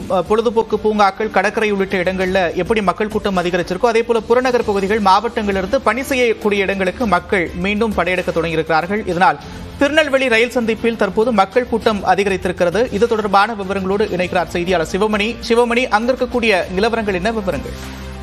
பொழுதுபோக்கு பூங்காக்கள், கடற்கரை உள்ளிட்ட இடங்கள்ல எப்படி மக்கள் கூட்டம் அதிகரிச்சிருக்கோ அதே போல புறநகர் பகுதிகள், மாவட்டங்களிலிருந்து பணி செய்யக்கூடிய இடங்களுக்கு மக்கள் மீண்டும் படையெடுக்க தொடங்கியிருக்கிறார்கள். இதனால் திருநெல்வேலி ரயில் சந்திப்பில் தற்போது மக்கள் கூட்டம் அதிகரித்திருக்கிறது. இது தொடர்பான விவரங்களோடு இணைக்கிறார் செய்தியாளர் சிவமணி. அங்க இருக்கக்கூடிய நிலவரங்கள் என்ன விவரங்கள்?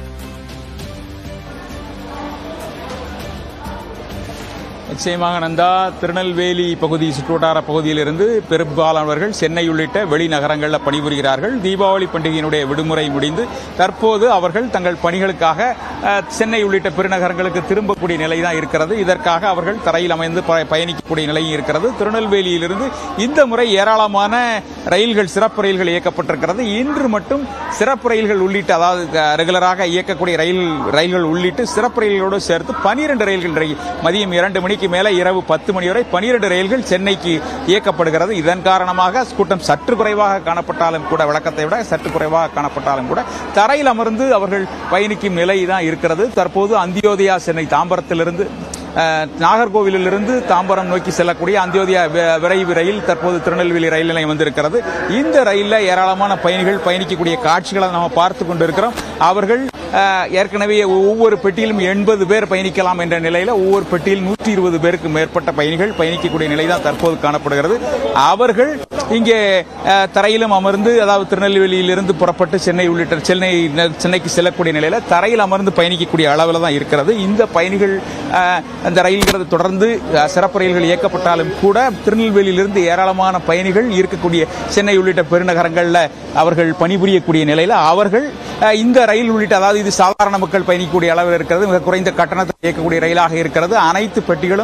நிச்சயமாக நந்தா, திருநெல்வேலி பகுதி சுற்றுவட்டார பகுதியிலிருந்து பெரும்பாலானவர்கள் சென்னை உள்ளிட்ட வெளிநகரங்களில் பணிபுரிகிறார்கள். தீபாவளி பண்டிகையினுடைய விடுமுறை முடிந்து தற்போது அவர்கள் தங்கள் பணிகளுக்காக சென்னை உள்ளிட்ட பெருநகரங்களுக்கு திரும்பக்கூடிய நிலை தான் இருக்கிறது. இதற்காக அவர்கள் தரையில் அமைந்து பயணிக்கக்கூடிய நிலையும் இருக்கிறது. திருநெல்வேலியிலிருந்து இந்த முறை ஏராளமான ரயில்கள், சிறப்பு ரயில்கள் இயக்கப்பட்டிருக்கிறது. இன்று மட்டும் சிறப்பு ரயில்கள் உள்ளிட்ட, அதாவது ரெகுலராக இயக்கக்கூடிய ரயில்கள் உள்ளிட்டு சிறப்பு ரயில்களோடு சேர்த்து 12 ரயில்கள் மதியம் 2 மணிக்கு மேல இரவு 10 மணி வரை 12 ரயில்கள் சென்னைக்கு இயக்கப்படுகிறது. இதன் காரணமாக கூட்டம் சற்று குறைவாக காணப்பட்டாலும் கூட, வழக்கத்தை விட சற்று குறைவாக காணப்பட்டாலும் கூட தரையில் அமர்ந்து அவர்கள் பயணிக்கும் நிலை தான் இருக்கிறது. தற்போது அந்தியோதயா சென்னை தாம்பரத்திலிருந்து, நாகர்கோவிலிருந்து தாம்பரம் நோக்கி செல்லக்கூடிய அந்தியோதயா விரைவு ரயில் தற்போது திருநெல்வேலி ரயில் நிலையம் வந்திருக்கிறது. இந்த ரயிலில் ஏராளமான பயணிகள் பயணிக்கக்கூடிய காட்சிகளை நாம் பார்த்து கொண்டிருக்கிறோம். அவர்கள் ஏற்கனவே ஒவ்வொரு பெட்டியிலும் 80 பேர் பயணிக்கலாம் என்ற நிலையில் ஒவ்வொரு பெட்டியில் 120 பேருக்கு மேற்பட்ட பயணிகள் பயணிக்கக்கூடிய நிலை தான் தற்போது காணப்படுகிறது. அவர்கள் இங்கே தரையிலும் அமர்ந்து, அதாவது திருநெல்வேலியிலிருந்து புறப்பட்டு சென்னை உள்ளிட்ட சென்னைக்கு செல்லக்கூடிய நிலையில் தரையில் அமர்ந்து பயணிக்கக்கூடிய அளவில் தான் இருக்கிறது. இந்த பயணிகள் அந்த ரயில்கிறது தொடர்ந்து சிறப்பு ரயில்கள் இயக்கப்பட்டாலும் கூட திருநெல்வேலியிலிருந்து ஏராளமான பயணிகள் இருக்கக்கூடிய சென்னை உள்ளிட்ட பெருநகரங்களில் அவர்கள் பணிபுரியக்கூடிய நிலையில் அவர்கள் இந்த ரயில் உள்ளிட்ட, அதாவது இது சாதாரண மக்கள் பயணிக்கக்கூடிய அளவில் இருக்கிறது. மிக குறைந்த கட்டணத்தில் இயக்கக்கூடிய ரயிலாக இருக்கிறது. அனைத்து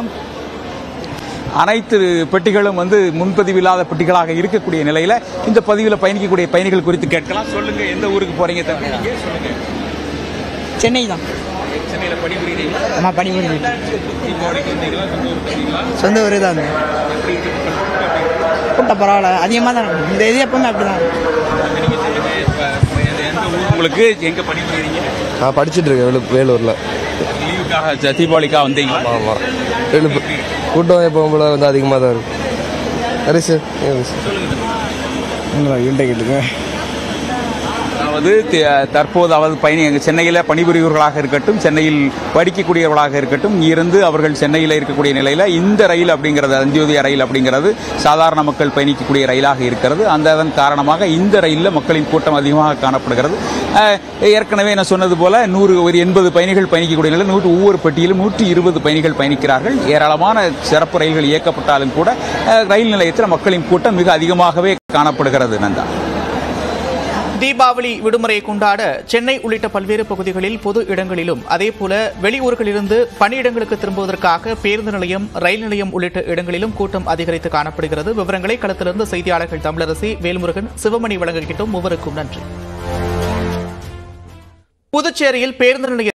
பெட்டிகளும் முன்பதிவு இல்லாத பெட்டிகளாக இருக்கக்கூடிய நிலையில் இந்த பதிவில் பயணிக்கக்கூடிய பயணிகள் குறித்து கேட்கலாம். சொல்லுங்க, எந்த ஊருக்கு போறீங்க தம்பி? சொல்லுங்க. சென்னை தான். சென்னையில் பணிபுரியுறீங்களா? ஆமா, பணிபுரியுறீங்க. சொந்த ஊர் தான். கூட்டம் பரவாயில்ல, அதிகமாக தான் இருக்கும். இந்த இது எப்பவுமே அப்படிதான். உங்களுக்கு எங்க பணிபுரியுறீங்க? நான் படிச்சுட்டு இருக்கேன் வேலூர்ல. லீவுக்காக, தீபாவளிக்காக வந்தீங்களா? ஆமா. கூட்டம் எப்போ போல அதிகமாக தான் இருக்கு. சரி சார், அதாவது தற்போது சென்னையில் பணிபுரிபவர்களாக இருக்கட்டும், சென்னையில் படிக்கக்கூடியவர்களாக இருக்கட்டும், இருந்து அவர்கள் சென்னையில் இருக்கக்கூடிய நிலையில் இந்த ரயில் அப்படிங்கிறது, அந்தியோதயா ரயில் அப்படிங்கிறது சாதாரண மக்கள் பயணிக்கக்கூடிய ரயிலாக இருக்கிறது. அதன் காரணமாக இந்த ரயிலில் மக்களின் கூட்டம் அதிகமாக காணப்படுகிறது. ஏற்கனவே நான் சொன்னது போல 80 பயணிகள் பயணிக்கக்கூடிய நிலையில் ஒவ்வொரு பெட்டியிலும் 120 பயணிகள் பயணிக்கிறார்கள். ஏராளமான சிறப்பு ரயில்கள் இயக்கப்பட்டாலும் கூட ரயில் நிலையத்தில் மக்களின் கூட்டம் மிக அதிகமாகவே காணப்படுகிறது. நந்தா, தீபாவளி விடுமுறையை கொண்டாட சென்னை உள்ளிட்ட பல்வேறு பகுதிகளில் பொது இடங்களிலும் அதேபோல வெளியூர்களிலிருந்து பணியிடங்களுக்கு திரும்புவதற்காக பேருந்து நிலையம், ரயில் நிலையம் உள்ளிட்ட இடங்களிலும் கூட்டம் அதிகரித்து காணப்படுகிறது. விவரங்களை களத்திலிருந்து செய்தியாளர்கள் தமிழரசி, வேல்முருகன், சிவமணி வழங்குகின்றோம். மூவருக்கும் நன்றி. புதுச்சேரியில் பேருந்து நிலையம்